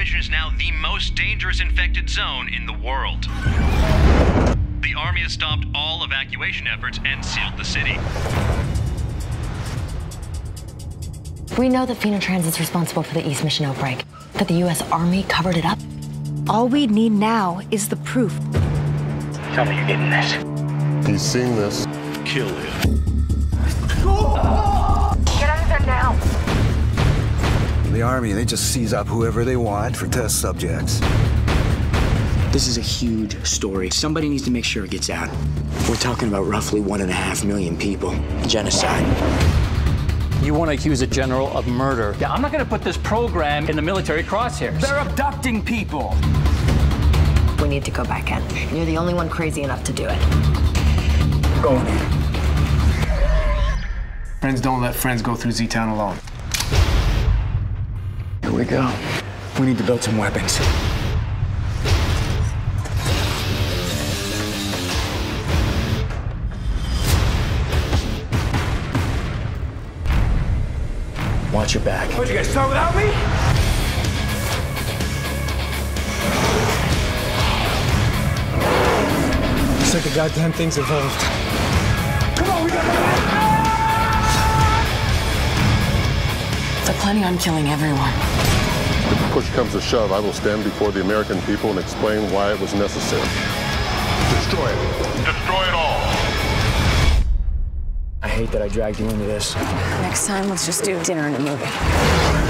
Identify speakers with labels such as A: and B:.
A: region is now the most dangerous infected zone in the world. The Army has stopped all evacuation efforts and sealed the city.
B: We know that Phenotransit's responsible for the East Mission outbreak, but the U.S. Army covered it up.
C: All we need now is the proof.
D: Tell me you're getting this.
E: He's seen this.
D: Kill him.
C: Get out of there now!
F: The Army, they just seize up whoever they want for test subjects.
G: This is a huge story. Somebody needs to make sure it gets out. We're talking about roughly 1.5 million people. Genocide.
H: You want to accuse a general of murder. Yeah, I'm not going to put this program in the military crosshairs.
I: They're abducting people.
B: We need to go back in. You're the only one crazy enough to do it.
G: Go in.
I: Friends don't let friends go through Z-Town alone.
G: Here we go. We need to build some weapons. Watch your back.
I: What, you guys start without me?
J: Looks like the goddamn thing's evolved.
I: Come on, we got
B: They're planning on killing everyone.
E: If push comes to shove, I will stand before the American people and explain why it was necessary. Destroy it. Destroy it all.
G: I hate that I dragged you into this.
B: Next time, let's just do dinner and a movie.